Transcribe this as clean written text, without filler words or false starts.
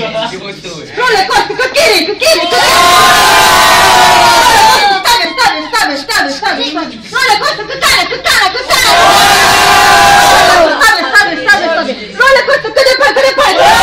Rolle Costa, Kikiri! Stavi! Rolle Costa, Kikana! Stavi! Rolle Costa, che ne fai?